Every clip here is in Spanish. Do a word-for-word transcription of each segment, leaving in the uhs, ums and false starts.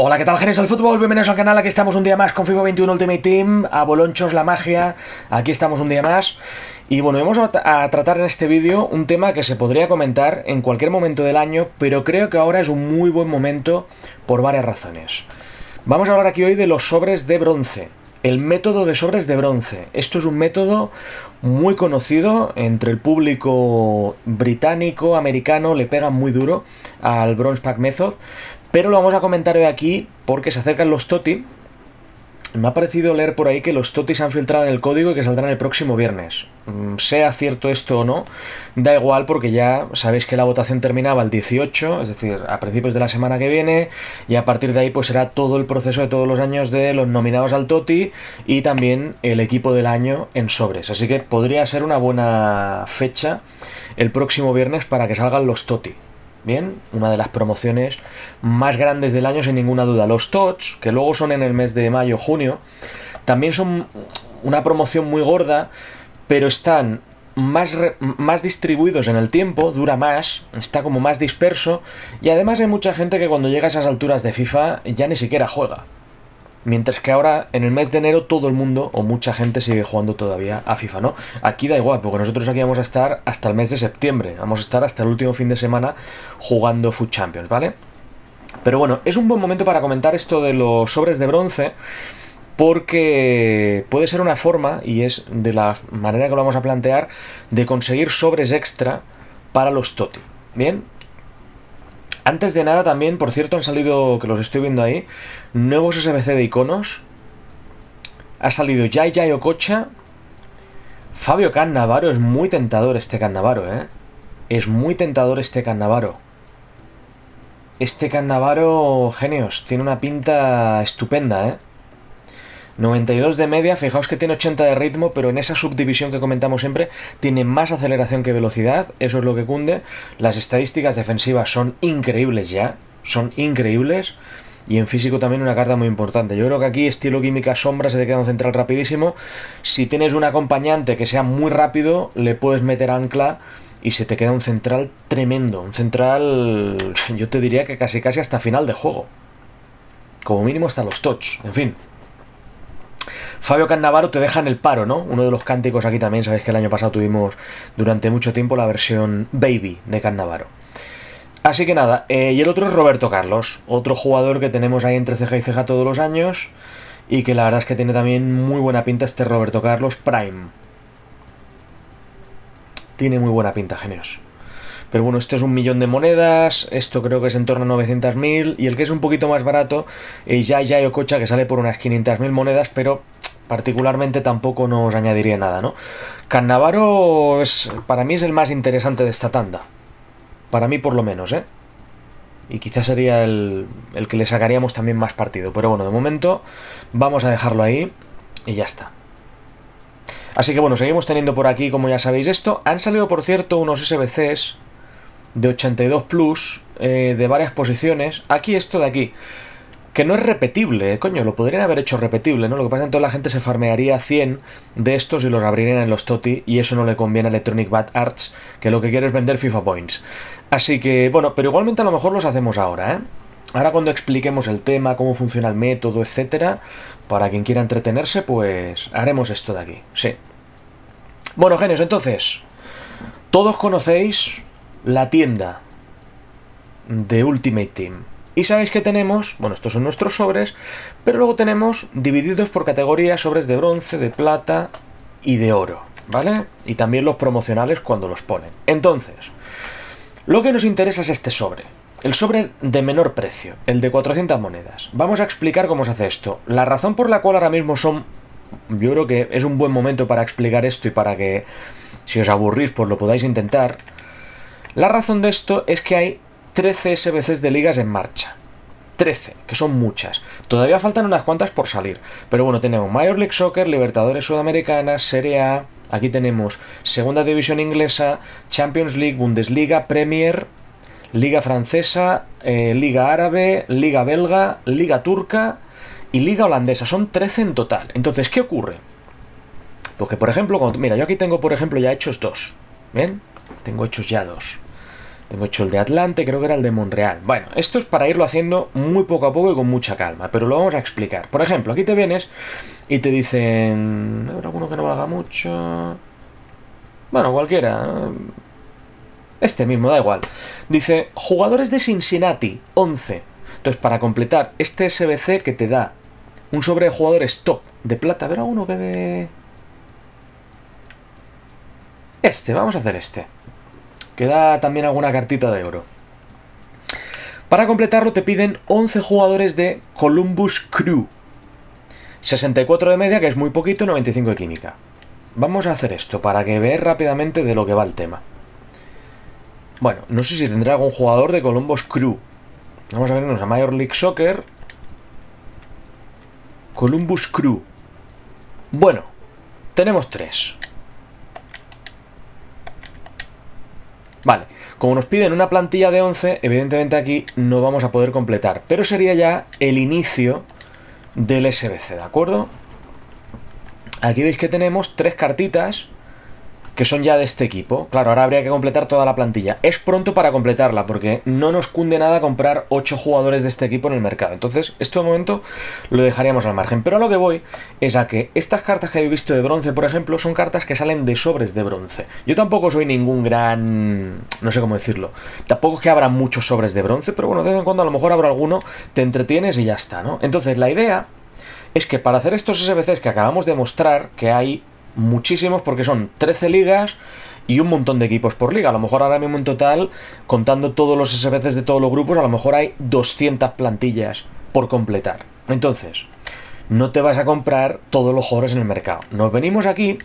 Hola, ¿qué tal, genios del fútbol? Bienvenidos al canal, aquí estamos un día más con FIFA veintiuno Ultimate Team, a bolonchos la magia, aquí estamos un día más. Y bueno, vamos a, a tratar en este vídeo un tema que se podría comentar en cualquier momento del año, pero creo que ahora es un muy buen momento por varias razones. Vamos a hablar aquí hoy de los sobres de bronce, el método de sobres de bronce. Esto es un método muy conocido entre el público británico, americano, le pegan muy duro al Bronze Pack Method. Pero lo vamos a comentar hoy aquí porque se acercan los TOTY. Me ha parecido leer por ahí que los TOTY se han filtrado en el código y que saldrán el próximo viernes. Sea cierto esto o no, da igual porque ya sabéis que la votación terminaba el dieciocho, es decir, a principios de la semana que viene, y a partir de ahí pues será todo el proceso de todos los años de los nominados al TOTY y también el equipo del año en sobres. Así que podría ser una buena fecha el próximo viernes para que salgan los TOTY. Bien, una de las promociones más grandes del año sin ninguna duda. Los T O T S, que luego son en el mes de mayo, junio, también son una promoción muy gorda, pero están más, re, más distribuidos en el tiempo, dura más, está como más disperso, y además hay mucha gente que cuando llega a esas alturas de FIFA ya ni siquiera juega. Mientras que ahora, en el mes de enero, todo el mundo, o mucha gente, sigue jugando todavía a FIFA, ¿no? Aquí da igual, porque nosotros aquí vamos a estar hasta el mes de septiembre. Vamos a estar hasta el último fin de semana jugando Foot Champions, ¿vale? Pero bueno, es un buen momento para comentar esto de los sobres de bronce, porque puede ser una forma, y es de la manera que lo vamos a plantear, de conseguir sobres extra para los TOTY, ¿bien? Antes de nada también, por cierto, han salido, que los estoy viendo ahí, nuevos S B C de iconos. Ha salido Jai Jai Okocha. Fabio Cannavaro, es muy tentador este Cannavaro, ¿eh? Es muy tentador este Cannavaro. Este Cannavaro, genios, tiene una pinta estupenda, ¿eh? noventa y dos de media, fijaos que tiene ochenta de ritmo, pero en esa subdivisión que comentamos siempre tiene más aceleración que velocidad, eso es lo que cunde. Las estadísticas defensivas son increíbles ya, son increíbles, y en físico también una carta muy importante. Yo creo que aquí estilo química sombra se te queda un central rapidísimo. Si tienes un acompañante que sea muy rápido, le puedes meter ancla y se te queda un central tremendo, un central, yo te diría que casi casi hasta final de juego, como mínimo hasta los touch, en fin. Fabio Cannavaro te deja en el paro, ¿no? Uno de los cánticos aquí también, sabéis que el año pasado tuvimos durante mucho tiempo la versión Baby de Cannavaro. Así que nada, eh, y el otro es Roberto Carlos, otro jugador que tenemos ahí entre ceja y ceja todos los años, y que la verdad es que tiene también muy buena pinta este Roberto Carlos Prime. Tiene muy buena pinta, genios. Pero bueno, esto es un millón de monedas, esto creo que es en torno a novecientos mil, y el que es un poquito más barato es Jai Jai Okocha, que sale por unas quinientas mil monedas, pero particularmente tampoco nos añadiría nada, ¿no? Cannavaro es, para mí es el más interesante de esta tanda, para mí por lo menos, ¿eh? Y quizás sería el, el que le sacaríamos también más partido, pero bueno, de momento vamos a dejarlo ahí y ya está. Así que bueno, seguimos teniendo por aquí, como ya sabéis, esto. Han salido, por cierto, unos S B Cs de ochenta y dos plus, eh, de varias posiciones. Aquí esto de aquí, que no es repetible, ¿eh? Coño, lo podrían haber hecho repetible, ¿no? Lo que pasa es que toda la gente se farmearía cien de estos y los abrirían en los TOTY, y eso no le conviene a Electronic Bad Arts, que lo que quiere es vender FIFA Points. Así que, bueno, pero igualmente a lo mejor los hacemos ahora, ¿eh? Ahora cuando expliquemos el tema, cómo funciona el método, etcétera, para quien quiera entretenerse, pues haremos esto de aquí, sí. Bueno, genios, entonces, todos conocéis la tienda de Ultimate Team. Y sabéis que tenemos, bueno, estos son nuestros sobres, pero luego tenemos divididos por categorías sobres de bronce, de plata y de oro, ¿vale? Y también los promocionales cuando los ponen. Entonces, lo que nos interesa es este sobre. El sobre de menor precio, el de cuatrocientas monedas. Vamos a explicar cómo se hace esto. La razón por la cual ahora mismo son... Yo creo que es un buen momento para explicar esto y para que, si os aburrís, pues lo podáis intentar. La razón de esto es que hay trece S B Cs de ligas en marcha. trece, que son muchas. Todavía faltan unas cuantas por salir. Pero bueno, tenemos Major League Soccer, Libertadores Sudamericanas, Serie A. Aquí tenemos Segunda División Inglesa, Champions League, Bundesliga, Premier, Liga Francesa, eh, Liga Árabe, Liga Belga, Liga Turca y Liga Holandesa. Son trece en total. Entonces, ¿qué ocurre? Porque, por ejemplo, cuando, mira, yo aquí tengo, por ejemplo, ya hechos dos. ¿Ven? Tengo hechos ya dos. Tengo hecho el de Atlante, creo que era el de Montreal. Bueno, esto es para irlo haciendo muy poco a poco y con mucha calma, pero lo vamos a explicar. Por ejemplo, aquí te vienes y te dicen... ¿Habrá alguno que no valga mucho? Bueno, cualquiera. Este mismo, da igual. Dice, jugadores de Cincinnati, once. Entonces, para completar este S B C que te da un sobre de jugadores top de plata, ¿habrá uno que de...? Este, vamos a hacer este. Que da también alguna cartita de oro. Para completarlo te piden once jugadores de Columbus Crew. sesenta y cuatro de media, que es muy poquito, y noventa y cinco de química. Vamos a hacer esto para que veas rápidamente de lo que va el tema. Bueno, no sé si tendrá algún jugador de Columbus Crew. Vamos a vernos a Major League Soccer. Columbus Crew. Bueno, tenemos tres. Vale, como nos piden una plantilla de once, evidentemente aquí no vamos a poder completar. Pero sería ya el inicio del S B C, ¿de acuerdo? Aquí veis que tenemos tres cartitas que son ya de este equipo. Claro, ahora habría que completar toda la plantilla. Es pronto para completarla porque no nos cunde nada comprar ocho jugadores de este equipo en el mercado. Entonces, esto de momento lo dejaríamos al margen. Pero a lo que voy es a que estas cartas que habéis visto de bronce, por ejemplo, son cartas que salen de sobres de bronce. Yo tampoco soy ningún gran... no sé cómo decirlo. Tampoco es que abra muchos sobres de bronce, pero bueno, de vez en cuando a lo mejor abro alguno, te entretienes y ya está, ¿no? Entonces, la idea es que para hacer estos S B Cs que acabamos de mostrar, que hay muchísimos porque son trece ligas y un montón de equipos por liga. A lo mejor ahora mismo en total, contando todos los S B Cs de todos los grupos, a lo mejor hay doscientas plantillas por completar. Entonces, no te vas a comprar todos los jugadores en el mercado. Nos venimos aquí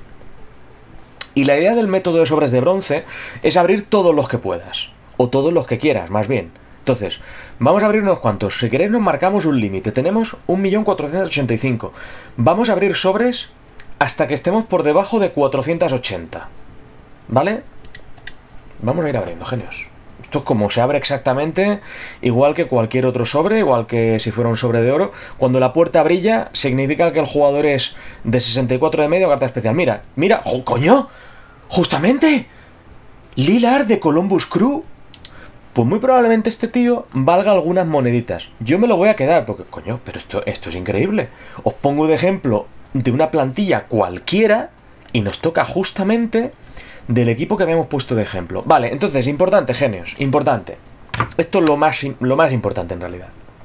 y la idea del método de sobres de bronce es abrir todos los que puedas. O todos los que quieras, más bien. Entonces, vamos a abrir unos cuantos. Si queréis nos marcamos un límite. Tenemos un millón cuatrocientos ochenta y cinco. Vamos a abrir sobres hasta que estemos por debajo de cuatrocientos ochenta. ¿Vale? Vamos a ir abriendo, genios. Esto es como se abre exactamente, igual que cualquier otro sobre, igual que si fuera un sobre de oro. Cuando la puerta brilla, significa que el jugador es de sesenta y cuatro de media o carta especial. Mira, mira, ¡oh, coño! ¡Justamente! Lillard de Columbus Crew. Pues muy probablemente este tío valga algunas moneditas. Yo me lo voy a quedar, porque, coño, pero esto, esto es increíble. Os pongo de ejemplo de una plantilla cualquiera y nos toca justamente del equipo que habíamos puesto de ejemplo. Vale, entonces, importante, genios, importante. Esto es lo más, lo más importante en realidad.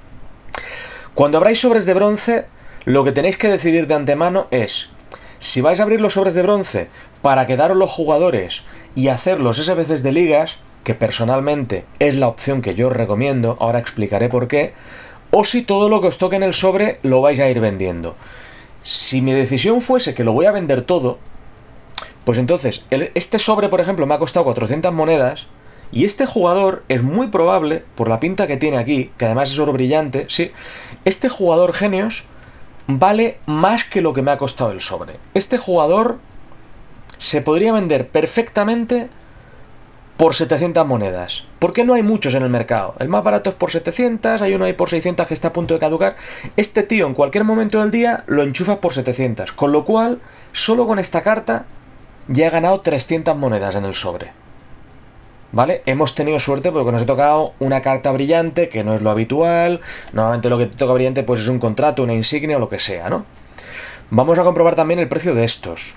Cuando abráis sobres de bronce, lo que tenéis que decidir de antemano es si vais a abrir los sobres de bronce para quedaros los jugadores y hacer los S B Cs de ligas, que personalmente es la opción que yo os recomiendo, ahora explicaré por qué, o si todo lo que os toque en el sobre lo vais a ir vendiendo. Si mi decisión fuese que lo voy a vender todo, pues entonces, el, este sobre, por ejemplo, me ha costado cuatrocientas monedas, y este jugador es muy probable, por la pinta que tiene aquí, que además es oro brillante, sí, este jugador, genios, vale más que lo que me ha costado el sobre. Este jugador se podría vender perfectamente por setecientas monedas. ¿Por qué no hay muchos en el mercado? El más barato es por setecientas, hay uno ahí por seiscientas que está a punto de caducar. Este tío en cualquier momento del día lo enchufas por setecientas, con lo cual, solo con esta carta ya he ganado trescientas monedas en el sobre. ¿Vale? Hemos tenido suerte porque nos ha tocado una carta brillante, que no es lo habitual. Normalmente lo que te toca brillante pues es un contrato, una insignia o lo que sea, ¿no? Vamos a comprobar también el precio de estos.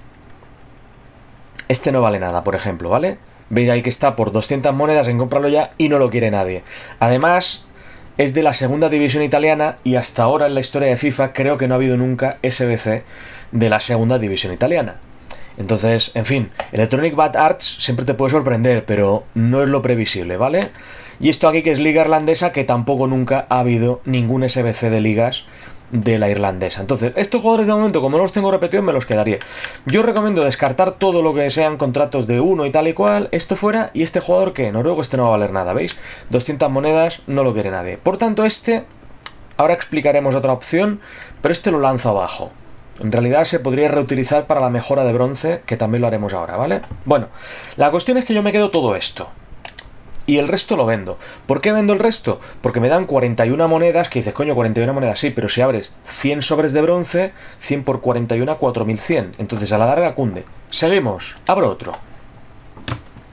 Este no vale nada, por ejemplo, ¿vale? Veis ahí que está por doscientas monedas en comprarlo ya y no lo quiere nadie. Además, es de la segunda división italiana y hasta ahora en la historia de FIFA creo que no ha habido nunca S B C de la segunda división italiana. Entonces, en fin, Electronic Bad Arts siempre te puede sorprender, pero no es lo previsible, ¿vale? Y esto aquí que es liga irlandesa, que tampoco nunca ha habido ningún S B C de ligas de la irlandesa. Entonces, estos jugadores de momento, como no los tengo repetidos, me los quedaría. Yo recomiendo descartar todo lo que sean contratos de uno y tal y cual, esto fuera, y este jugador que noruego, este no va a valer nada, ¿veis? doscientas monedas, no lo quiere nadie. Por tanto, este, ahora explicaremos otra opción, pero este lo lanzo abajo. En realidad se podría reutilizar para la mejora de bronce, que también lo haremos ahora, ¿vale? Bueno, la cuestión es que yo me quedo todo esto. Y el resto lo vendo. ¿Por qué vendo el resto? Porque me dan cuarenta y una monedas, que dices, coño, cuarenta y una monedas, sí, pero si abres cien sobres de bronce, cien por cuarenta y uno, cuatro mil cien. Entonces a la larga cunde. Seguimos, abro otro.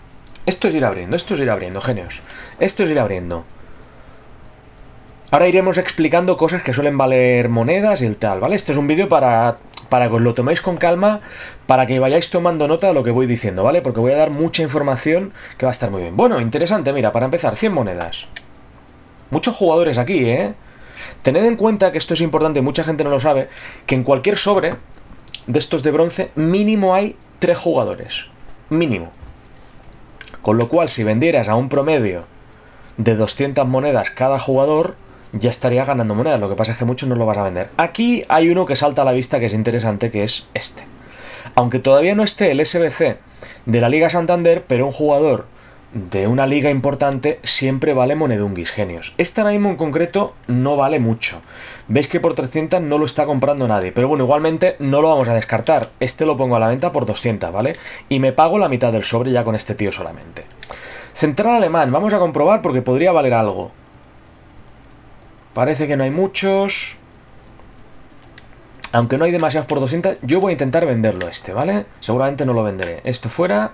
Esto es ir abriendo, esto es ir abriendo, genios. Esto es ir abriendo. Ahora iremos explicando cosas que suelen valer monedas y el tal, ¿vale? Esto es un vídeo para, para que os lo toméis con calma, para que vayáis tomando nota de lo que voy diciendo, ¿vale? Porque voy a dar mucha información que va a estar muy bien. Bueno, interesante, mira, para empezar, cien monedas. Muchos jugadores aquí, ¿eh? Tened en cuenta que esto es importante, mucha gente no lo sabe, que en cualquier sobre de estos de bronce, mínimo hay tres jugadores. Mínimo. Con lo cual, si vendieras a un promedio de doscientas monedas cada jugador, ya estaría ganando monedas. Lo que pasa es que muchos no lo vas a vender. Aquí hay uno que salta a la vista que es interesante, que es este. Aunque todavía no esté el S B C de la Liga Santander, pero un jugador de una liga importante siempre vale monedunguis, genios. Este ahora mismo en concreto no vale mucho. Veis que por trescientas no lo está comprando nadie. Pero bueno, igualmente no lo vamos a descartar. Este lo pongo a la venta por doscientas, ¿vale? Y me pago la mitad del sobre ya con este tío solamente. Central alemán, vamos a comprobar porque podría valer algo. Parece que no hay muchos. Aunque no hay demasiados por doscientas, yo voy a intentar venderlo este, ¿vale? Seguramente no lo venderé. Esto fuera.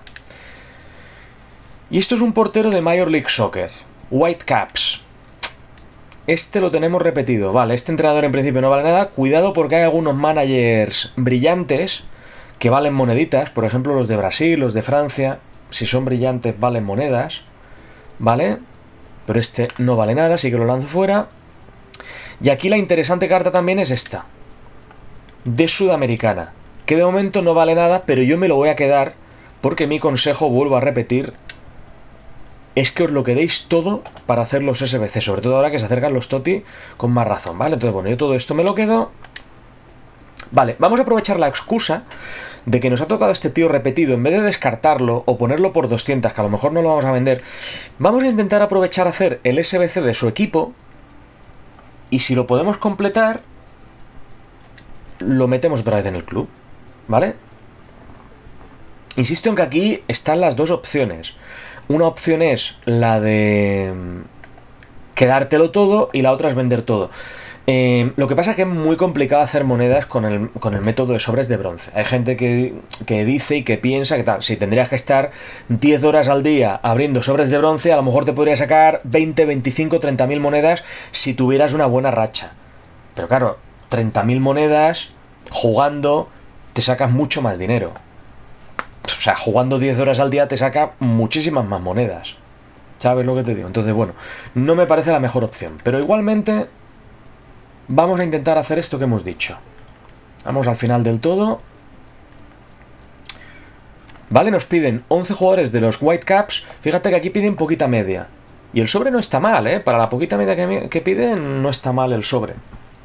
Y esto es un portero de Major League Soccer. Whitecaps. Este lo tenemos repetido. Vale, este entrenador en principio no vale nada. Cuidado porque hay algunos managers brillantes que valen moneditas. Por ejemplo, los de Brasil, los de Francia. Si son brillantes, valen monedas. ¿Vale? Pero este no vale nada, así que lo lanzo fuera. Y aquí la interesante carta también es esta. De Sudamericana. Que de momento no vale nada, pero yo me lo voy a quedar. Porque mi consejo, vuelvo a repetir, es que os lo quedéis todo para hacer los S B C. Sobre todo ahora que se acercan los TOTI con más razón, ¿vale? Entonces, bueno, yo todo esto me lo quedo. Vale, vamos a aprovechar la excusa de que nos ha tocado este tío repetido. En vez de descartarlo o ponerlo por doscientas, que a lo mejor no lo vamos a vender, vamos a intentar aprovechar hacer el S B C de su equipo. Y si lo podemos completar, lo metemos otra vez en el club, ¿vale? Insisto en que aquí están las dos opciones. Una opción es la de quedártelo todo y la otra es vender todo. Eh, lo que pasa es que es muy complicado hacer monedas con el, con el método de sobres de bronce. Hay gente que, que dice y que piensa que tal, si tendrías que estar diez horas al día abriendo sobres de bronce, a lo mejor te podría sacar veinte, veinticinco, treinta mil monedas si tuvieras una buena racha. Pero claro, treinta mil monedas jugando te sacas mucho más dinero. O sea, jugando diez horas al día te saca muchísimas más monedas. ¿Sabes lo que te digo? Entonces, bueno, no me parece la mejor opción. Pero igualmente vamos a intentar hacer esto que hemos dicho. Vamos al final del todo. Vale, nos piden once jugadores de los Whitecaps. Fíjate que aquí piden poquita media. Y el sobre no está mal, ¿eh? Para la poquita media que, que piden, no está mal el sobre.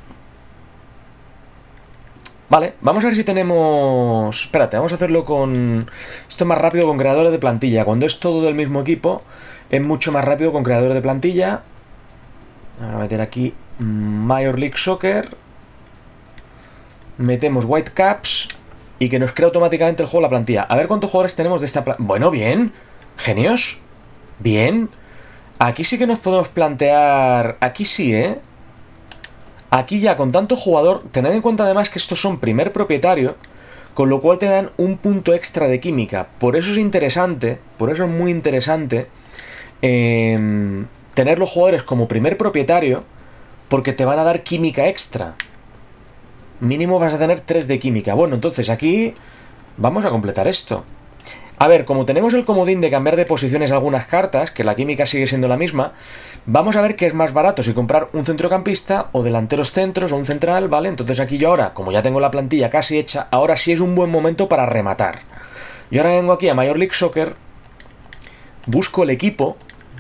Vale, vamos a ver si tenemos... Espérate, vamos a hacerlo con... Esto es más rápido con creadores de plantilla. Cuando es todo del mismo equipo, es mucho más rápido con creadores de plantilla. Vamos a meter aquí Major League Soccer. Metemos Whitecaps y que nos crea automáticamente el juego la plantilla. A ver cuántos jugadores tenemos de esta plantilla. Bueno, bien. Genios. Bien. Aquí sí que nos podemos plantear... Aquí sí, ¿eh? Aquí ya con tanto jugador, tened en cuenta además que estos son primer propietario, con lo cual te dan un punto extra de química. Por eso es interesante, por eso es muy interesante eh, tener los jugadores como primer propietario, porque te van a dar química extra. Mínimo vas a tener tres de química. Bueno, entonces aquí vamos a completar esto. A ver, como tenemos el comodín de cambiar de posiciones algunas cartas, que la química sigue siendo la misma, vamos a ver qué es más barato, si comprar un centrocampista o delanteros centros o un central, ¿vale? Entonces aquí yo ahora, como ya tengo la plantilla casi hecha, ahora sí es un buen momento para rematar. Yo ahora vengo aquí a Major League Soccer, busco el equipo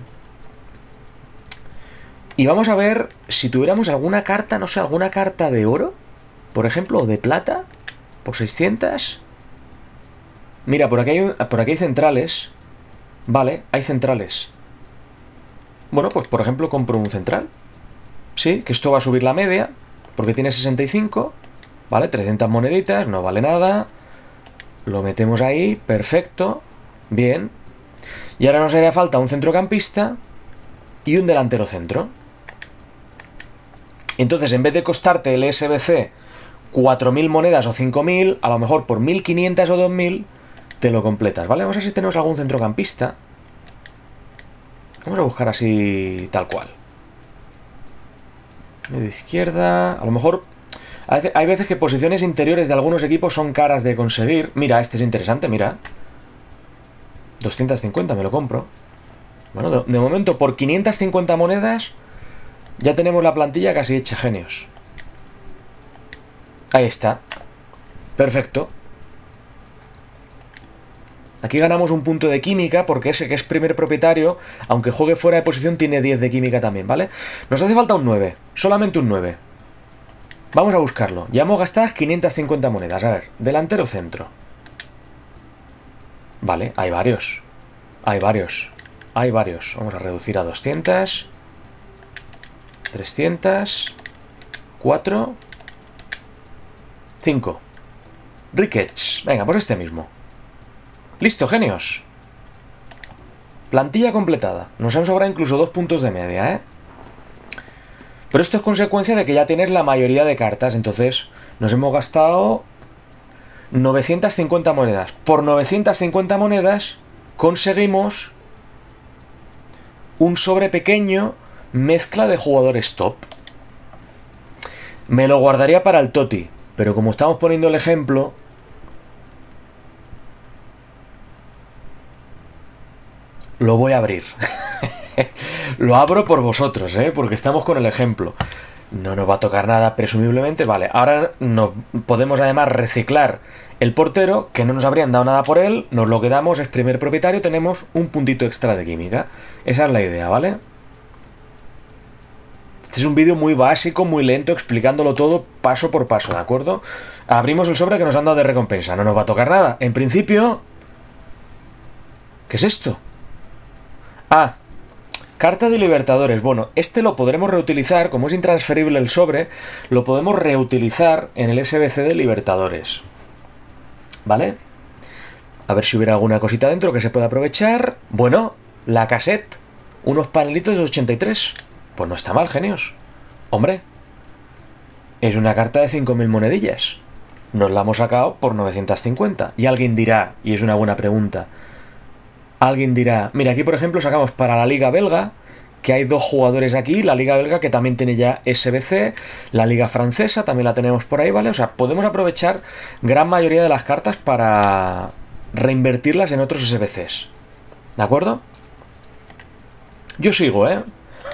y vamos a ver si tuviéramos alguna carta, no sé, alguna carta de oro, por ejemplo, o de plata, por seiscientas... Mira, por aquí, hay, por aquí hay centrales. Vale, hay centrales. Bueno, pues por ejemplo compro un central. Sí, que esto va a subir la media, porque tiene sesenta y cinco. Vale, trescientas moneditas, no vale nada. Lo metemos ahí, perfecto. Bien. Y ahora nos haría falta un centrocampista y un delantero centro. Entonces, en vez de costarte el S B C cuatro mil monedas o cinco mil, a lo mejor por mil quinientas o dos mil... te lo completas, ¿vale? Vamos a ver si tenemos algún centrocampista. Vamos a buscar así tal cual. Medio izquierda. A lo mejor hay veces que posiciones interiores de algunos equipos son caras de conseguir. Mira, este es interesante, mira. doscientos cincuenta, me lo compro. Bueno, de, de momento por quinientas cincuenta monedas ya tenemos la plantilla casi hecha, genios. Ahí está. Perfecto. Aquí ganamos un punto de química porque ese que es primer propietario, aunque juegue fuera de posición, tiene diez de química también, ¿vale? Nos hace falta un nueve, solamente un nueve. Vamos a buscarlo. Ya hemos gastado quinientas cincuenta monedas. A ver, delantero centro. Vale, hay varios. Hay varios. Hay varios. Vamos a reducir a doscientas. trescientas. cuatro. cinco. Ricketts. Venga, pues este mismo. Listo, genios. Plantilla completada. Nos han sobrado incluso dos puntos de media, ¿eh? Pero esto es consecuencia de que ya tienes la mayoría de cartas. Entonces nos hemos gastado novecientas cincuenta monedas. Por novecientas cincuenta monedas conseguimos un sobre pequeño mezcla de jugadores top. Me lo guardaría para el Toti, pero como estamos poniendo el ejemplo, lo voy a abrir. Lo abro por vosotros, ¿eh? Porque estamos con el ejemplo. No nos va a tocar nada, presumiblemente. Vale, ahora nos podemos además reciclar el portero, que no nos habrían dado nada por él. Nos lo quedamos, es primer propietario, tenemos un puntito extra de química. Esa es la idea, ¿vale? Este es un vídeo muy básico, muy lento, explicándolo todo paso por paso, ¿de acuerdo? Abrimos el sobre que nos han dado de recompensa. No nos va a tocar nada. En principio... ¿Qué es esto? Ah... Carta de Libertadores. Bueno, este lo podremos reutilizar, como es intransferible el sobre, lo podemos reutilizar en el S B C de Libertadores. ¿Vale? A ver si hubiera alguna cosita dentro que se pueda aprovechar. Bueno, la cassette. Unos panelitos de ochenta y tres. Pues no está mal, genios. Hombre, es una carta de cinco mil monedillas. Nos la hemos sacado por novecientas cincuenta. Y alguien dirá, y es una buena pregunta, alguien dirá, mira, aquí por ejemplo sacamos para la Liga Belga, que hay dos jugadores aquí, la Liga Belga que también tiene ya S B C, la Liga Francesa también la tenemos por ahí, ¿vale? O sea, podemos aprovechar gran mayoría de las cartas para reinvertirlas en otros S B Cs. ¿De acuerdo? Yo sigo, ¿eh?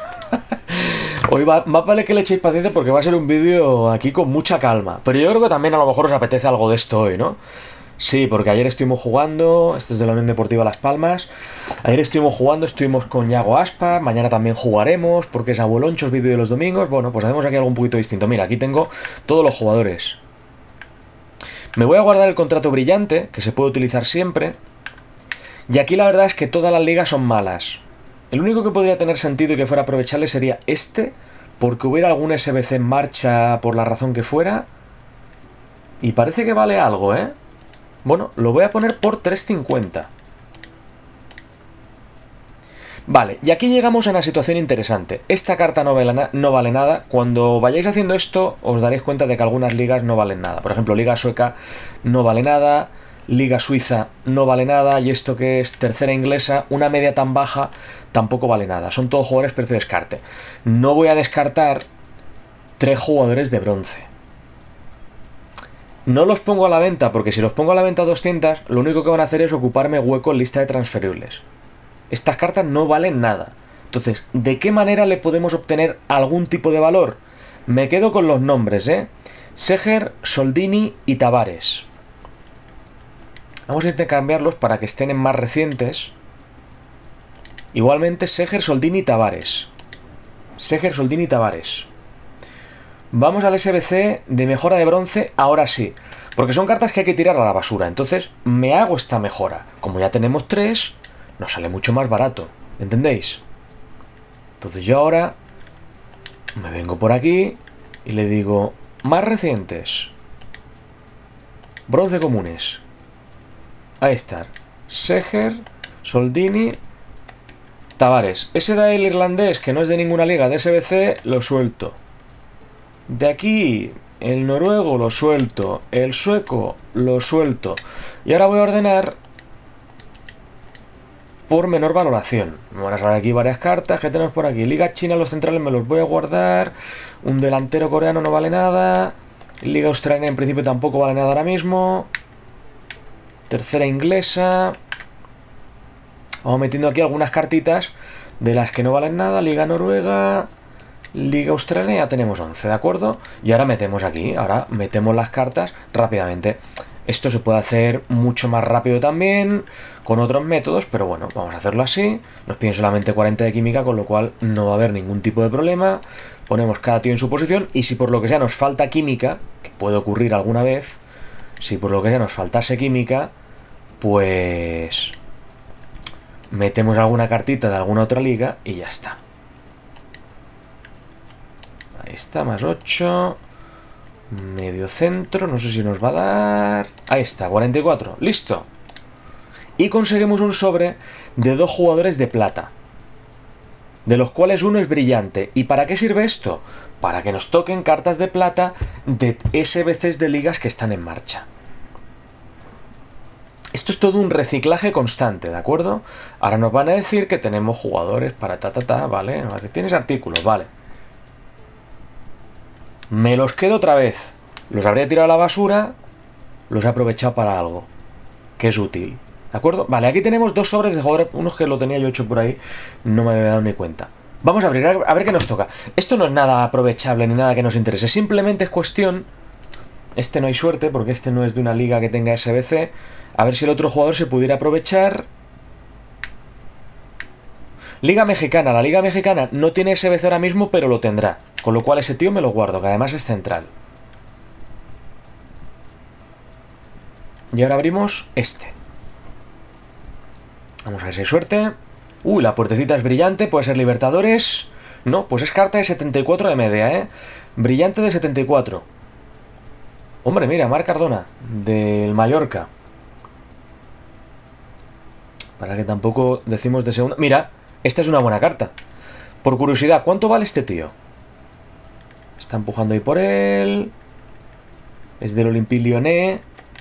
Hoy va, más vale que le echéis paciencia porque va a ser un vídeo aquí con mucha calma. Pero yo creo que también a lo mejor os apetece algo de esto hoy, ¿no? Sí, porque ayer estuvimos jugando, este es de la Unión Deportiva Las Palmas, ayer estuvimos jugando, estuvimos con Yago Aspa, mañana también jugaremos, porque es Abuelonchos, vídeo de los domingos, bueno, pues hacemos aquí algo un poquito distinto. Mira, aquí tengo todos los jugadores. Me voy a guardar el contrato brillante, que se puede utilizar siempre, y aquí la verdad es que todas las ligas son malas. El único que podría tener sentido y que fuera aprovechable sería este, porque hubiera algún S B C en marcha por la razón que fuera, y parece que vale algo, ¿eh? Bueno, lo voy a poner por tres cincuenta. Vale, y aquí llegamos a una situación interesante. Esta carta no vale, no vale nada. Cuando vayáis haciendo esto, os daréis cuenta de que algunas ligas no valen nada. Por ejemplo, Liga Sueca no vale nada, Liga Suiza no vale nada, y esto que es tercera inglesa, una media tan baja, tampoco vale nada. Son todos jugadores precio de descarte. No voy a descartar tres jugadores de bronce. No los pongo a la venta, porque si los pongo a la venta a doscientas, lo único que van a hacer es ocuparme hueco en lista de transferibles. Estas cartas no valen nada. Entonces, ¿de qué manera le podemos obtener algún tipo de valor? Me quedo con los nombres, ¿eh? Seger, Soldini y Tavares. Vamos a intercambiarlos para que estén en más recientes. Igualmente, Seger, Soldini y Tavares. Seger, Soldini y Tavares. Vamos al S B C de mejora de bronce, ahora sí. Porque son cartas que hay que tirar a la basura. Entonces, me hago esta mejora. Como ya tenemos tres, nos sale mucho más barato. ¿Entendéis? Entonces yo ahora me vengo por aquí y le digo, más recientes. Bronce comunes. Ahí está. Seger, Soldini, Tavares. Ese de ahí, el irlandés, que no es de ninguna liga de S B C, lo suelto. De aquí, el noruego lo suelto, el sueco lo suelto. Y ahora voy a ordenar por menor valoración. Me van a salir aquí varias cartas que tenemos por aquí. Liga China, los centrales me los voy a guardar. Un delantero coreano no vale nada. Liga Australiana en principio tampoco vale nada ahora mismo. Tercera inglesa. Vamos metiendo aquí algunas cartitas de las que no valen nada. Liga Noruega, Liga Australiana, ya tenemos once, ¿de acuerdo? Y ahora metemos aquí, ahora metemos las cartas rápidamente. Esto se puede hacer mucho más rápido también, con otros métodos, pero bueno, vamos a hacerlo así. Nos piden solamente cuarenta de química, con lo cual no va a haber ningún tipo de problema. Ponemos cada tío en su posición, y si por lo que sea nos falta química, que puede ocurrir alguna vez, si por lo que sea nos faltase química, pues metemos alguna cartita de alguna otra liga y ya está. Ahí está, más ocho. Medio centro, no sé si nos va a dar... Ahí está, cuarenta y cuatro, listo. Y conseguimos un sobre de dos jugadores de plata, de los cuales uno es brillante. ¿Y para qué sirve esto? Para que nos toquen cartas de plata de S B Cs de ligas que están en marcha. Esto es todo un reciclaje constante, ¿de acuerdo? Ahora nos van a decir que tenemos jugadores para ta ta ta, ¿vale? Tienes artículos, vale. Me los quedo otra vez. Los habría tirado a la basura. Los he aprovechado para algo que es útil, ¿de acuerdo? Vale, aquí tenemos dos sobres de jugadores. Unos que lo tenía yo hecho por ahí, no me había dado ni cuenta. Vamos a abrir, a ver qué nos toca. Esto no es nada aprovechable ni nada que nos interese. Simplemente es cuestión... Este no hay suerte porque este no es de una liga que tenga S B C. A ver si el otro jugador se pudiera aprovechar. Liga Mexicana. La Liga Mexicana no tiene S B C ahora mismo, pero lo tendrá. Con lo cual ese tío me lo guardo, que además es central. Y ahora abrimos este. Vamos a ver si hay suerte. Uy, la puertecita es brillante. Puede ser Libertadores. No, pues es carta de setenta y cuatro de media, ¿eh? Brillante de setenta y cuatro. Hombre, mira, Marc Cardona, del Mallorca. Para que tampoco decimos de segunda... Mira, esta es una buena carta. Por curiosidad, ¿cuánto vale este tío? Está empujando ahí por él. Es del Olympique Lyonnais.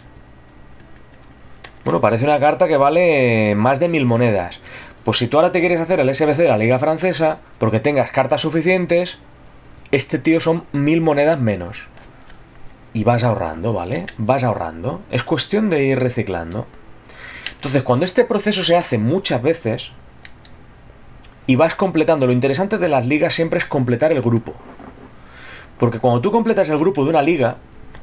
Bueno, parece una carta que vale más de mil monedas. Pues si tú ahora te quieres hacer el S B C de la Liga Francesa, porque tengas cartas suficientes, este tío son mil monedas menos. Y vas ahorrando, ¿vale? Vas ahorrando. Es cuestión de ir reciclando. Entonces, cuando este proceso se hace muchas veces y vas completando, lo interesante de las ligas siempre es completar el grupo. Porque cuando tú completas el grupo de una liga,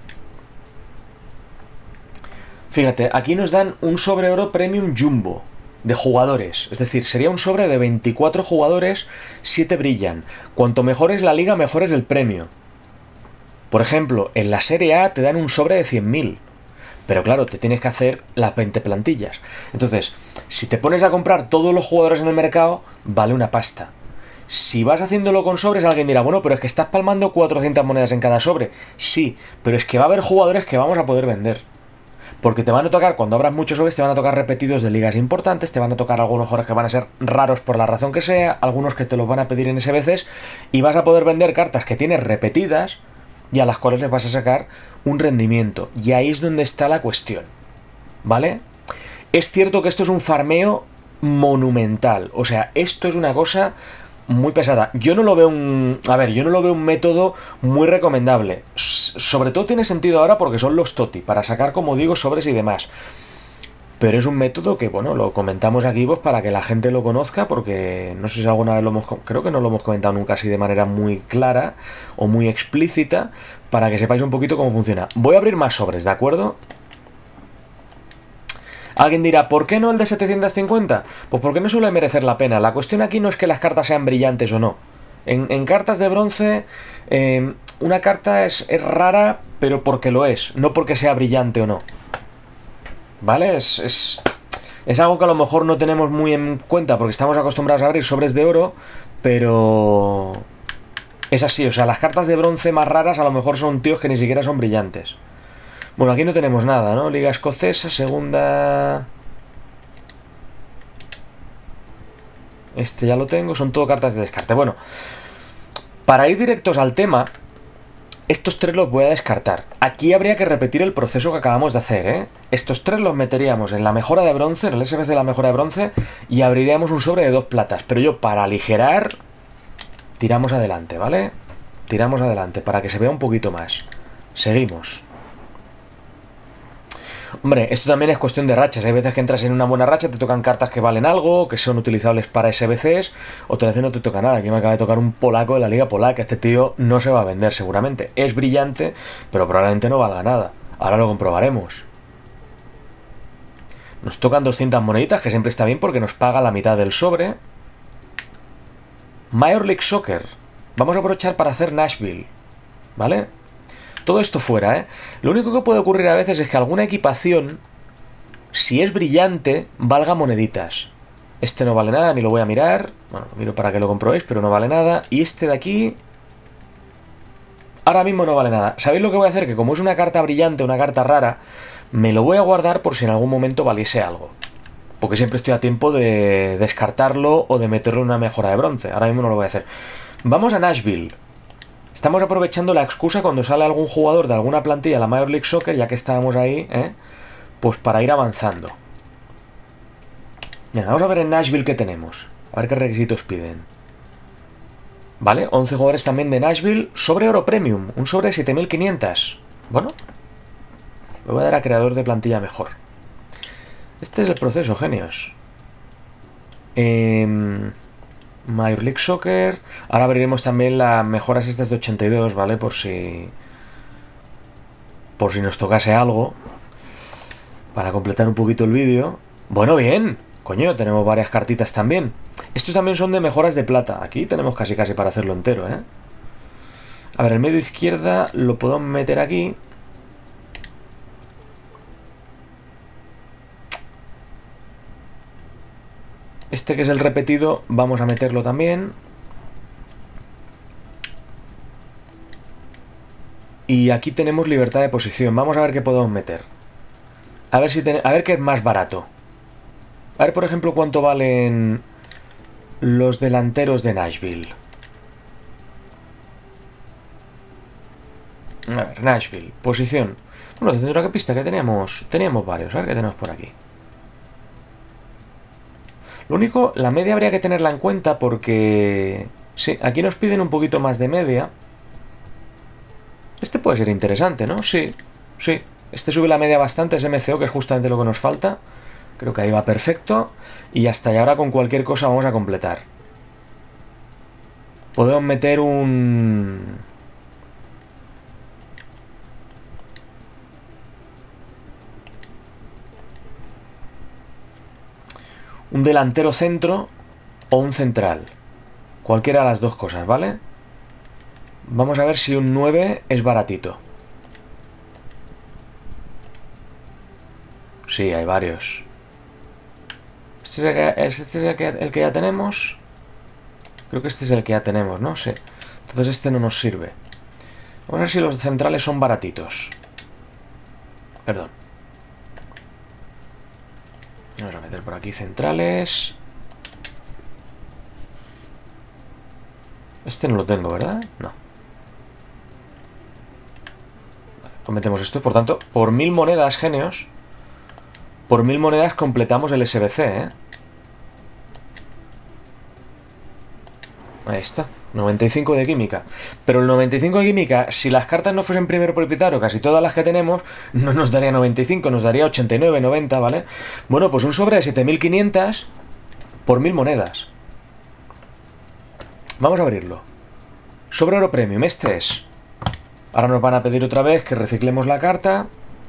fíjate, aquí nos dan un sobre oro premium jumbo de jugadores. Es decir, sería un sobre de veinticuatro jugadores, siete brillan. Cuanto mejor es la liga, mejor es el premio. Por ejemplo, en la Serie A te dan un sobre de cien mil. Pero claro, te tienes que hacer las veinte plantillas. Entonces, si te pones a comprar todos los jugadores en el mercado, vale una pasta. Si vas haciéndolo con sobres, alguien dirá, bueno, pero es que estás palmando cuatrocientas monedas en cada sobre. Sí, pero es que va a haber jugadores que vamos a poder vender. Porque te van a tocar, cuando abras muchos sobres, te van a tocar repetidos de ligas importantes, te van a tocar algunos jugadores que van a ser raros por la razón que sea, algunos que te los van a pedir en S B Cs, y vas a poder vender cartas que tienes repetidas y a las cuales les vas a sacar un rendimiento. Y ahí es donde está la cuestión, ¿vale? Es cierto que esto es un farmeo monumental. O sea, esto es una cosa muy pesada. Yo no lo veo un... A ver, yo no lo veo un método muy recomendable. S- sobre todo tiene sentido ahora porque son los Toti, para sacar, como digo, sobres y demás. Pero es un método que, bueno, lo comentamos aquí pues para que la gente lo conozca, porque no sé si alguna vez lo hemos... Creo que no lo hemos comentado nunca así de manera muy clara o muy explícita, para que sepáis un poquito cómo funciona. Voy a abrir más sobres, ¿de acuerdo? Alguien dirá, ¿por qué no el de setecientos cincuenta? Pues porque no suele merecer la pena. La cuestión aquí no es que las cartas sean brillantes o no. En, en cartas de bronce, eh, una carta es, es rara, pero porque lo es, no porque sea brillante o no. ¿Vale? Es, es, es algo que a lo mejor no tenemos muy en cuenta porque estamos acostumbrados a abrir sobres de oro, pero es así. O sea, las cartas de bronce más raras a lo mejor son tíos que ni siquiera son brillantes. Bueno, aquí no tenemos nada, ¿no? Liga Escocesa, segunda... Este ya lo tengo, son todo cartas de descarte. Bueno, para ir directos al tema, Estos tres los voy a descartar. Aquí habría que repetir el proceso que acabamos de hacer, ¿eh? Estos tres los meteríamos en la mejora de bronce, en el S B C de la mejora de bronce, y abriríamos un sobre de dos platas. Pero yo, para aligerar, tiramos adelante, ¿vale? Tiramos adelante, para que se vea un poquito más. Seguimos. Hombre, esto también es cuestión de rachas. Hay veces que entras en una buena racha, te tocan cartas que valen algo, que son utilizables para S B Cs, otras veces no te toca nada. Aquí me acaba de tocar un polaco de la liga polaca. Este tío no se va a vender seguramente. Es brillante, pero probablemente no valga nada. Ahora lo comprobaremos. Nos tocan doscientas moneditas, que siempre está bien porque nos paga la mitad del sobre. Major League Soccer. Vamos a aprovechar para hacer Nashville, ¿vale? Todo esto fuera, ¿eh? Lo único que puede ocurrir a veces es que alguna equipación, si es brillante, valga moneditas. Este no vale nada, ni lo voy a mirar. Bueno, lo miro para que lo comprobéis, pero no vale nada. Y este de aquí, ahora mismo no vale nada. ¿Sabéis lo que voy a hacer? Que como es una carta brillante, una carta rara, me lo voy a guardar por si en algún momento valiese algo. Porque siempre estoy a tiempo de descartarlo o de meterlo en una mejora de bronce. Ahora mismo no lo voy a hacer. Vamos a Nashville. Estamos aprovechando la excusa cuando sale algún jugador de alguna plantilla de la Major League Soccer, ya que estábamos ahí, ¿eh? Pues para ir avanzando. Bien, vamos a ver en Nashville qué tenemos. A ver qué requisitos piden. Vale, once jugadores también de Nashville. Sobre oro premium, un sobre de siete mil quinientos. Bueno, le voy a dar a creador de plantilla mejor. Este es el proceso, genios. Eh... Major League Soccer. Ahora abriremos también las mejoras estas de ochenta y dos, ¿vale? Por si... Por si nos tocase algo. Para completar un poquito el vídeo. Bueno, bien. Coño, tenemos varias cartitas también. Estos también son de mejoras de plata. Aquí tenemos casi casi para hacerlo entero, ¿eh? A ver, el medio izquierda lo podemos meter aquí. Este que es el repetido, vamos a meterlo también. Y aquí tenemos libertad de posición. Vamos a ver qué podemos meter. A ver si ten... a ver qué es más barato. A ver, por ejemplo, cuánto valen los delanteros de Nashville. A ver, Nashville, posición. Bueno, de centrocampista que teníamos, teníamos varios. A ver qué tenemos por aquí. Lo único, la media habría que tenerla en cuenta porque... Sí, aquí nos piden un poquito más de media. Este puede ser interesante, ¿no? Sí, sí. Este sube la media bastante, es M C O, que es justamente lo que nos falta. Creo que ahí va perfecto. Y hasta ahora con cualquier cosa vamos a completar. Podemos meter un... un delantero centro o un central. Cualquiera de las dos cosas, ¿vale? Vamos a ver si un nueve es baratito. Sí, hay varios. Este es el que, este es el que, el que ya tenemos. Creo que este es el que ya tenemos, ¿no? Sí. Entonces este no nos sirve. Vamos a ver si los centrales son baratitos. Perdón. Vamos a meter por aquí centrales. Este no lo tengo, ¿verdad? No. Vale, pues metemos esto. Por tanto, por mil monedas, genios. Por mil monedas completamos el S B C, ¿eh? Ahí está. noventa y cinco de química. Pero el noventa y cinco de química, si las cartas no fuesen primer propietario, casi todas las que tenemos, no nos daría noventa y cinco, nos daría ochenta y nueve, noventa, ¿vale? Bueno, pues un sobre de siete mil quinientos por mil monedas. Vamos a abrirlo. Sobre oro premium, este es. Ahora nos van a pedir otra vez que reciclemos la carta.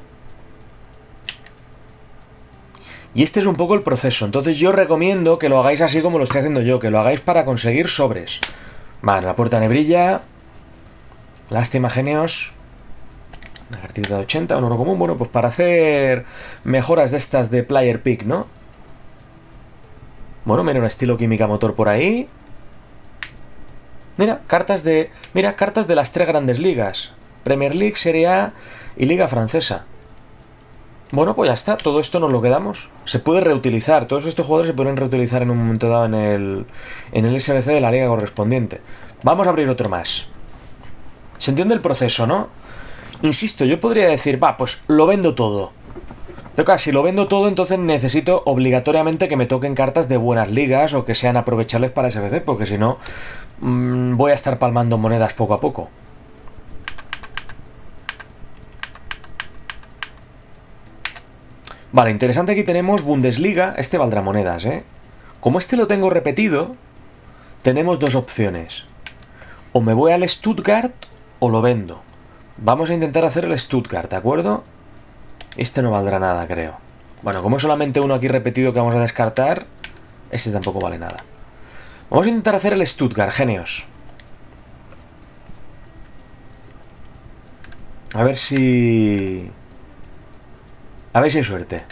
Y este es un poco el proceso. Entonces yo recomiendo que lo hagáis así como lo estoy haciendo yo, que lo hagáis para conseguir sobres. Vale, la puerta nebrilla. Lástima, genios. Una cartita de ochenta, un oro común. Bueno, pues para hacer mejoras de estas de Player Pick, ¿no? Bueno, mira un estilo química motor por ahí. Mira, cartas de. Mira, cartas de las tres grandes ligas. Premier League, Serie A y Liga Francesa. Bueno, pues ya está, todo esto nos lo quedamos. Se puede reutilizar, todos estos jugadores se pueden reutilizar en un momento dado en el, en el S B C de la liga correspondiente. Vamos a abrir otro más. Se entiende el proceso, ¿no? Insisto, yo podría decir, va, pues lo vendo todo. Pero claro, si lo vendo todo, entonces necesito obligatoriamente que me toquen cartas de buenas ligas o que sean aprovechables para S B C, porque si no, mmm, voy a estar palmando monedas poco a poco. Vale, interesante, aquí tenemos Bundesliga. Este valdrá monedas, ¿eh? Como este lo tengo repetido, tenemos dos opciones. O me voy al Stuttgart o lo vendo. Vamos a intentar hacer el Stuttgart, ¿de acuerdo? Este no valdrá nada, creo. Bueno, como es solamente uno aquí repetido que vamos a descartar, este tampoco vale nada. Vamos a intentar hacer el Stuttgart, genios. A ver si... A ver si hay suerte.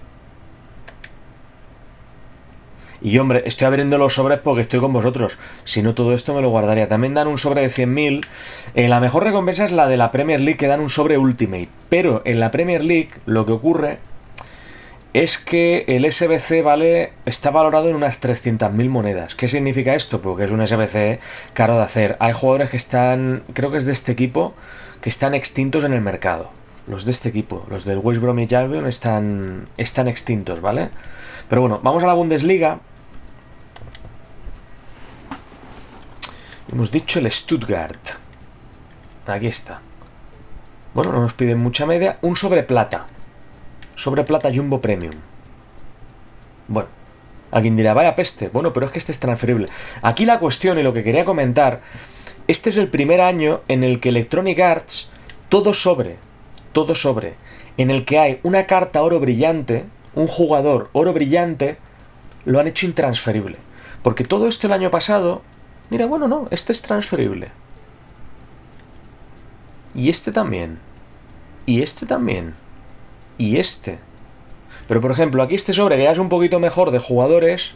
Y hombre, estoy abriendo los sobres porque estoy con vosotros. Si no, todo esto me lo guardaría. También dan un sobre de cien mil. Eh, la mejor recompensa es la de la Premier League, que dan un sobre Ultimate. Pero en la Premier League lo que ocurre es que el S B C vale, está valorado en unas trescientas mil monedas. ¿Qué significa esto? Porque es un S B C caro de hacer. Hay jugadores que están, creo que es de este equipo, que están extintos en el mercado. Los de este equipo, los del West Bromwich Albion están, están extintos, ¿vale? Pero bueno, vamos a la Bundesliga. Hemos dicho el Stuttgart. Aquí está. Bueno, no nos piden mucha media. Un sobre plata. Sobre plata Jumbo Premium. Bueno, alguien dirá, vaya peste. Bueno, pero es que este es transferible. Aquí la cuestión y lo que quería comentar, este es el primer año en el que Electronic Arts, todo sobre, todo sobre, en el que hay una carta oro brillante, un jugador oro brillante, lo han hecho intransferible. Porque todo esto el año pasado, mira, bueno, no, este es transferible. Y este también. Y este también. Y este. Pero por ejemplo, aquí este sobre que ya es un poquito mejor de jugadores.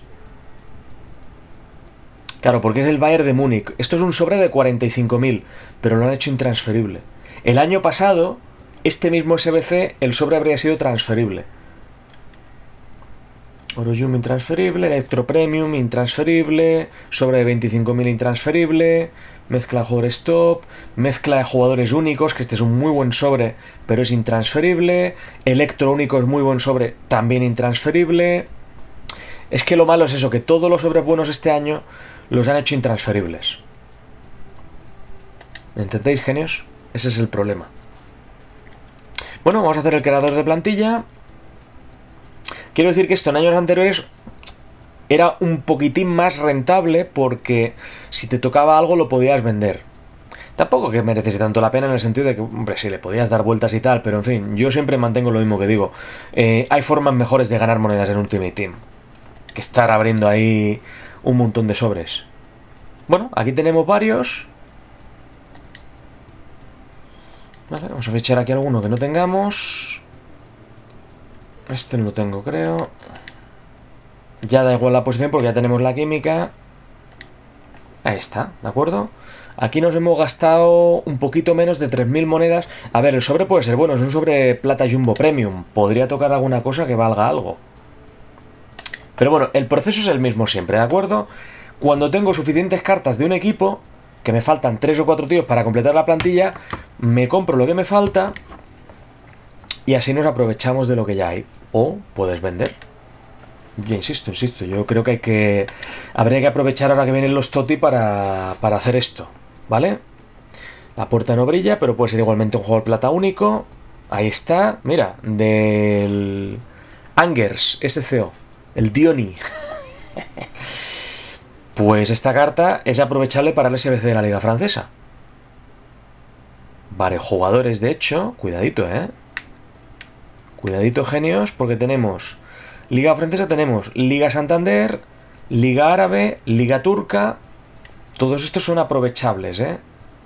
Claro, porque es el Bayern de Múnich. Esto es un sobre de cuarenta y cinco mil, pero lo han hecho intransferible. El año pasado, este mismo S B C, el sobre habría sido transferible. Orojum intransferible, Electro Premium intransferible, sobre de veinticinco mil intransferible, mezcla de jugadores top, mezcla de jugadores únicos, que este es un muy buen sobre, pero es intransferible, Electro único es muy buen sobre, también intransferible. Es que lo malo es eso, que todos los sobres buenos este año los han hecho intransferibles. ¿Me entendéis, genios? Ese es el problema. Bueno, vamos a hacer el creador de plantilla. Quiero decir que esto en años anteriores era un poquitín más rentable porque si te tocaba algo lo podías vender. Tampoco que mereciese tanto la pena en el sentido de que, hombre, sí, le podías dar vueltas y tal, pero en fin, yo siempre mantengo lo mismo que digo. Eh, hay formas mejores de ganar monedas en Ultimate Team que estar abriendo ahí un montón de sobres. Bueno, aquí tenemos varios. Vale, vamos a fichar aquí alguno que no tengamos. Este no lo tengo, creo. Ya da igual la posición porque ya tenemos la química. Ahí está, ¿de acuerdo? Aquí nos hemos gastado un poquito menos de tres mil monedas. A ver, el sobre puede ser bueno, es un sobre plata Jumbo Premium. Podría tocar alguna cosa que valga algo. Pero bueno, el proceso es el mismo siempre, ¿de acuerdo? Cuando tengo suficientes cartas de un equipo, que me faltan tres o cuatro tíos para completar la plantilla, me compro lo que me falta y así nos aprovechamos de lo que ya hay. O puedes vender. Yo insisto, insisto, yo creo que hay que... Habría que aprovechar ahora que vienen los Toti para, para hacer esto, ¿vale? La puerta no brilla, pero puede ser igualmente un jugador plata único. Ahí está, mira, del... Angers, S C O, el Dioni. Pues esta carta es aprovechable para el S B C de la Liga Francesa. Varios jugadores, de hecho, cuidadito, ¿eh? Cuidadito, genios, porque tenemos... Liga Francesa tenemos Liga Santander, Liga Árabe, Liga Turca. Todos estos son aprovechables, ¿eh?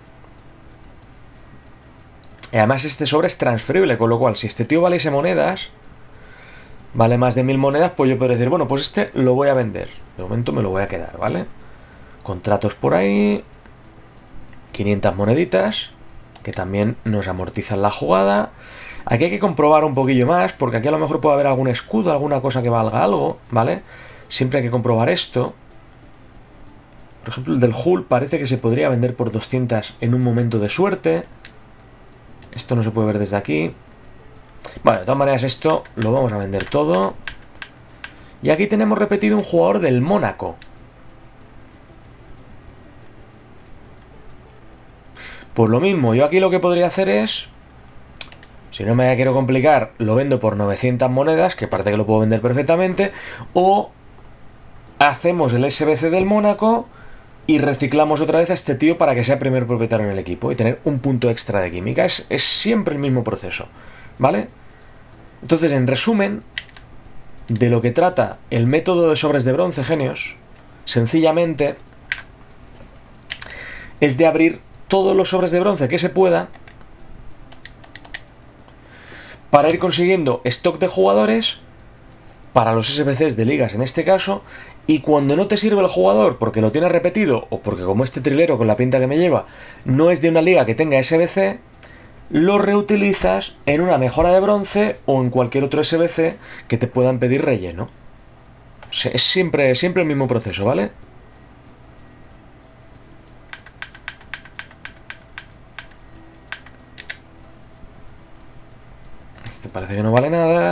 Y además este sobre es transferible, con lo cual si este tío vale monedas, vale más de mil monedas, pues yo puedo decir, bueno, pues este lo voy a vender. De momento me lo voy a quedar, ¿vale? Contratos por ahí. quinientas moneditas, que también nos amortizan la jugada. Aquí hay que comprobar un poquillo más, porque aquí a lo mejor puede haber algún escudo, alguna cosa que valga algo, ¿vale? Siempre hay que comprobar esto. Por ejemplo, el del Hull parece que se podría vender por doscientas en un momento de suerte. Esto no se puede ver desde aquí. Bueno, de todas maneras esto lo vamos a vender todo. Y aquí tenemos repetido un jugador del Mónaco. Pues lo mismo, yo aquí lo que podría hacer es, si no me quiero complicar, lo vendo por novecientas monedas, que parece que lo puedo vender perfectamente, o hacemos el S B C del Mónaco y reciclamos otra vez a este tío para que sea primer propietario en el equipo y tener un punto extra de química. Es, es siempre el mismo proceso, ¿vale? Entonces, en resumen, de lo que trata el método de sobres de bronce, genios, sencillamente es de abrir todos los sobres de bronce que se pueda para ir consiguiendo stock de jugadores para los S B Cs de ligas en este caso, y cuando no te sirve el jugador porque lo tienes repetido o porque como este trilero con la pinta que me lleva no es de una liga que tenga S B C, lo reutilizas en una mejora de bronce o en cualquier otro S B C que te puedan pedir relleno. Es siempre, siempre el mismo proceso, ¿vale? Este parece que no vale nada.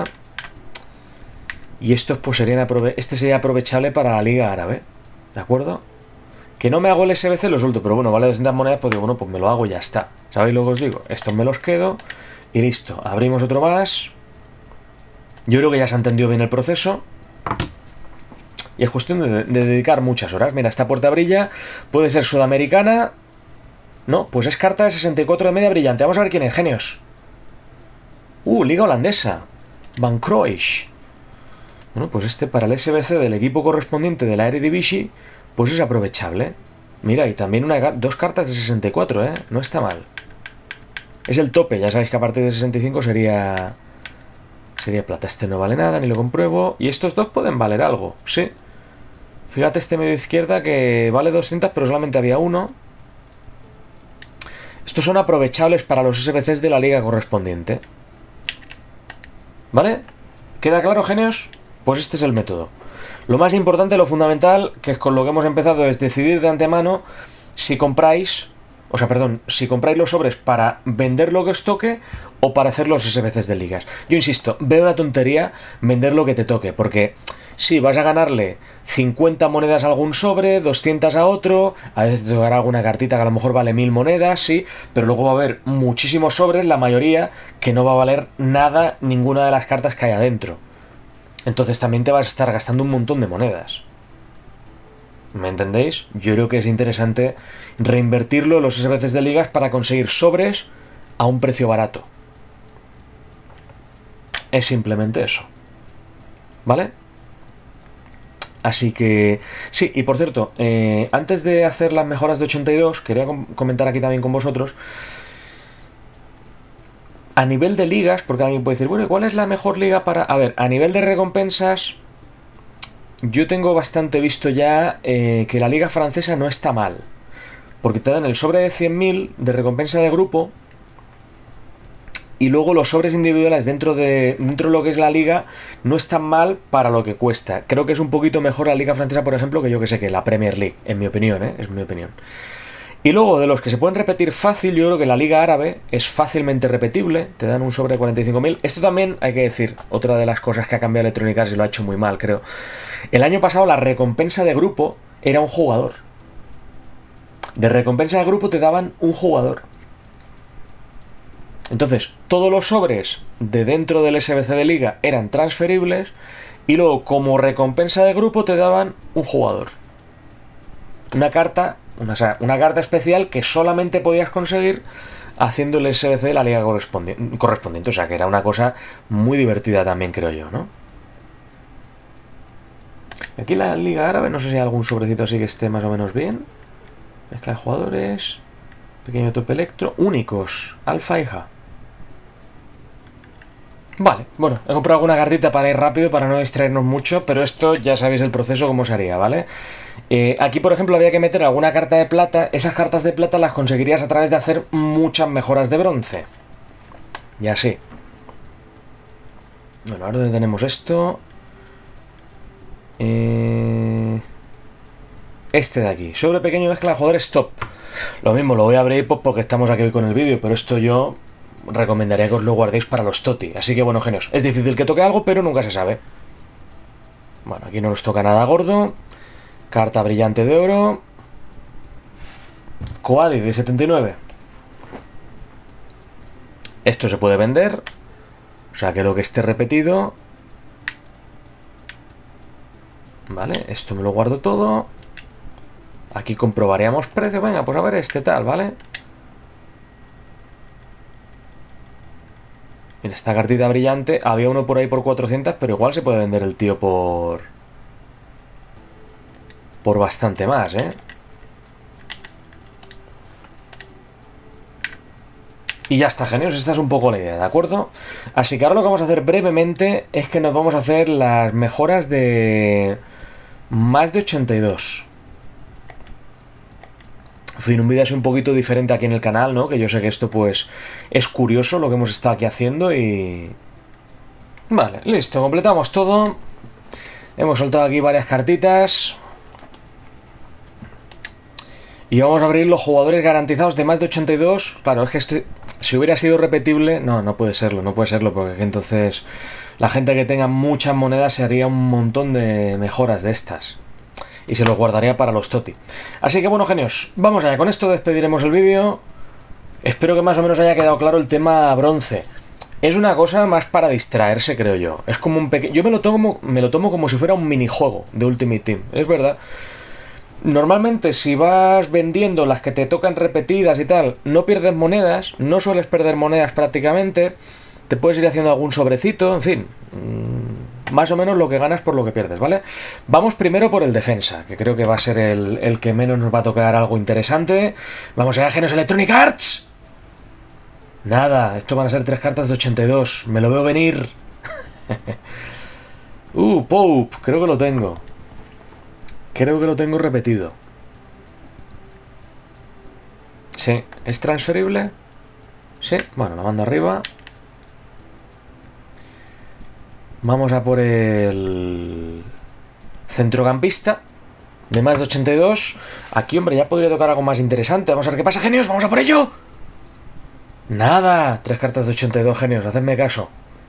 Y estos pues serían aprove este sería aprovechable para la Liga Árabe, ¿de acuerdo? Que no me hago el S B C, lo suelto, pero bueno, vale doscientas monedas, pues digo, bueno, pues me lo hago y ya está. ¿Sabéis lo que os digo? Estos me los quedo y listo. Abrimos otro más. Yo creo que ya se ha entendido bien el proceso. Y es cuestión de, de dedicar muchas horas. Mira, esta puerta brilla, puede ser sudamericana. No, pues es carta de sesenta y cuatro de media brillante. Vamos a ver quién es, genios. Uh, Liga Holandesa. Van Kroish. Bueno, pues este para el S B C del equipo correspondiente de la Eredivisie, pues es aprovechable. Mira, y también una, dos cartas de sesenta y cuatro, ¿eh? No está mal. Es el tope, ya sabéis que a partir de sesenta y cinco sería... Sería plata. Este no vale nada, ni lo compruebo. Y estos dos pueden valer algo, sí. Fíjate este medio izquierda que vale doscientas, pero solamente había uno. Estos son aprovechables para los S B Cs de la liga correspondiente. ¿Vale? ¿Queda claro, genios? Pues este es el método. Lo más importante, lo fundamental, que es con lo que hemos empezado, es decidir de antemano si compráis, o sea, perdón, si compráis los sobres para vender lo que os toque o para hacer los S B Cs de ligas. Yo insisto, veo una tontería vender lo que te toque, porque sí, vas a ganarle cincuenta monedas a algún sobre, doscientas a otro, a veces te tocará alguna cartita que a lo mejor vale mil monedas, sí, pero luego va a haber muchísimos sobres, la mayoría, que no va a valer nada ninguna de las cartas que hay adentro. Entonces también te vas a estar gastando un montón de monedas. ¿Me entendéis? Yo creo que es interesante reinvertirlo en los S B Cs de ligas para conseguir sobres a un precio barato. Es simplemente eso. ¿Vale? Así que... Sí, y por cierto, eh, antes de hacer las mejoras de ochenta y dos, quería com comentar aquí también con vosotros... A nivel de ligas, porque alguien puede decir, bueno, ¿y cuál es la mejor liga para...? A ver, a nivel de recompensas, yo tengo bastante visto ya eh, que la liga francesa no está mal. Porque te dan el sobre de cien mil de recompensa de grupo y luego los sobres individuales dentro de, dentro de lo que es la liga no están mal para lo que cuesta. Creo que es un poquito mejor la liga francesa, por ejemplo, que yo que sé, que la Premier League, en mi opinión, ¿eh? Es mi opinión. Y luego, de los que se pueden repetir fácil, yo creo que la Liga Árabe es fácilmente repetible, te dan un sobre de cuarenta y cinco mil. Esto también, hay que decir, otra de las cosas que ha cambiado Electronic Arts y lo ha hecho muy mal, creo. El año pasado la recompensa de grupo era un jugador. De recompensa de grupo te daban un jugador. Entonces, todos los sobres de dentro del S B C de Liga eran transferibles y luego, como recompensa de grupo, te daban un jugador. Una carta... Una, o sea, una carta especial que solamente podías conseguir haciendo el S B C de la liga correspondiente, correspondiente. O sea, que era una cosa muy divertida también, creo yo, ¿no? Aquí en la liga árabe, no sé si hay algún sobrecito así que esté más o menos bien. Mezcla de jugadores. Pequeño top electro. Únicos. Alfa hija. Vale, bueno, he comprado alguna cartita para ir rápido, para no distraernos mucho, pero esto ya sabéis el proceso cómo se haría, ¿vale? Eh, aquí, por ejemplo, había que meter alguna carta de plata. Esas cartas de plata las conseguirías a través de hacer muchas mejoras de bronce. Y así. Bueno, ahora tenemos esto. Eh... Este de aquí. Sobre pequeño mezcla de jugadores top. Lo mismo, lo voy a abrir pues, porque estamos aquí hoy con el vídeo, pero esto yo recomendaría que os lo guardéis para los Toti. Así que bueno, genios. Es difícil que toque algo, pero nunca se sabe. Bueno, aquí no nos toca nada gordo. Carta brillante de oro. Coadi de setenta y nueve. Esto se puede vender. O sea, que lo que esté repetido. Vale, esto me lo guardo todo. Aquí comprobaríamos precio. Venga, pues a ver este tal, ¿vale? Mira, esta cartita brillante. Había uno por ahí por cuatrocientos, pero igual se puede vender el tío por... Por bastante más, ¿eh? Y ya está, genios, esta es un poco la idea, ¿de acuerdo? Así que ahora lo que vamos a hacer brevemente es que nos vamos a hacer las mejoras de más de ochenta y dos. En fin, un vídeo así un poquito diferente aquí en el canal, ¿no? Que yo sé que esto pues es curioso lo que hemos estado aquí haciendo y... Vale, listo, completamos todo. Hemos soltado aquí varias cartitas. Y vamos a abrir los jugadores garantizados de más de ochenta y dos. Claro, es que estoy... si hubiera sido repetible... No, no puede serlo, no puede serlo. Porque entonces la gente que tenga muchas monedas se haría un montón de mejoras de estas. Y se los guardaría para los Toti. Así que bueno, genios, vamos allá. Con esto despediremos el vídeo. Espero que más o menos haya quedado claro el tema bronce. Es una cosa más para distraerse, creo yo. Es como un pequeño... Yo me lo tomo, me lo tomo como si fuera un minijuego de Ultimate Team. Es verdad. Normalmente si vas vendiendo las que te tocan repetidas y tal, no pierdes monedas, no sueles perder monedas prácticamente, te puedes ir haciendo algún sobrecito, en fin, mmm, más o menos lo que ganas por lo que pierdes, ¿vale? Vamos primero por el defensa, que creo que va a ser el, el que menos nos va a tocar algo interesante. Vamos a Genios Electronic Arts. Nada, esto van a ser tres cartas de ochenta y dos, me lo veo venir. uh, Pope, creo que lo tengo. Creo que lo tengo repetido. Sí, ¿es transferible? Sí, bueno, lo mando arriba. Vamos a por el centrocampista de más de ochenta y dos. Aquí, hombre, ya podría tocar algo más interesante. Vamos a ver qué pasa, genios. ¡Vamos a por ello! Nada, tres cartas de ochenta y dos, genios. Hacedme caso.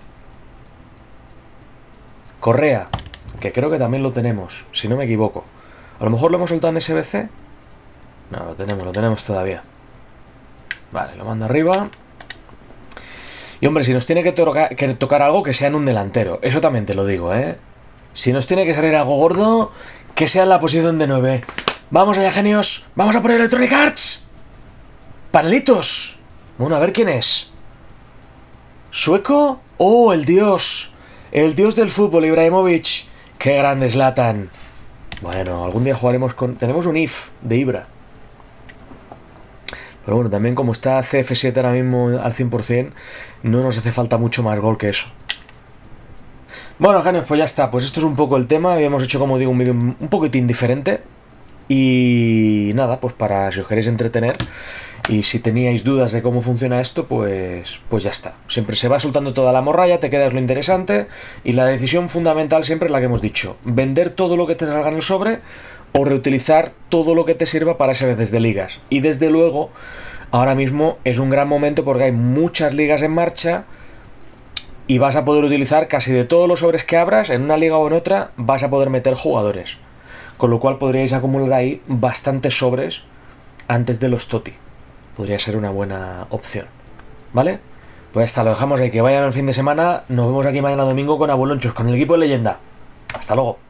Correa, que creo que también lo tenemos, si no me equivoco. A lo mejor lo hemos soltado en S B C. No, lo tenemos, lo tenemos todavía. Vale, lo mando arriba. Y hombre, si nos tiene que, toca que tocar algo, que sea en un delantero. Eso también te lo digo, ¿eh? Si nos tiene que salir algo gordo, que sea en la posición de nueve. Vamos allá, genios. Vamos a por Electronic Arts. Panelitos. Bueno, a ver quién es. ¿Sueco? Oh, el dios. El dios del fútbol, Ibrahimovic. Qué grande Zlatan. Bueno, algún día jugaremos con... Tenemos un I F de Ibra. Pero bueno, también como está C F siete ahora mismo al cien por cien, no nos hace falta mucho más gol que eso. Bueno, genios, pues ya está. Pues esto es un poco el tema. Habíamos hecho, como digo, un vídeo un poquitín diferente. Y nada, pues para si os queréis entretener y si teníais dudas de cómo funciona esto, pues, pues ya está. Siempre se va soltando toda la morralla, te quedas lo interesante y la decisión fundamental siempre es la que hemos dicho. Vender todo lo que te salga en el sobre o reutilizar todo lo que te sirva para esas veces de ligas. Y desde luego, ahora mismo es un gran momento porque hay muchas ligas en marcha y vas a poder utilizar casi de todos los sobres que abras, en una liga o en otra, vas a poder meter jugadores. Con lo cual podríais acumular ahí bastantes sobres antes de los Toti. Podría ser una buena opción. ¿Vale? Pues hasta lo dejamos ahí. Que vayan el fin de semana. Nos vemos aquí mañana domingo con Abuelonchos, con el equipo de leyenda. Hasta luego.